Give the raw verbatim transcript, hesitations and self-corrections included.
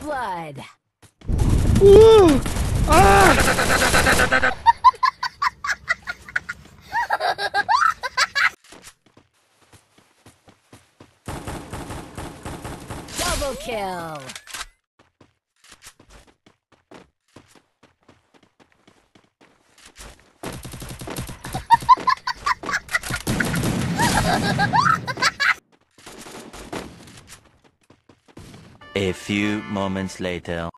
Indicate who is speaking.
Speaker 1: blood.
Speaker 2: Ooh! Ah!
Speaker 1: Double kill.
Speaker 3: A few moments later.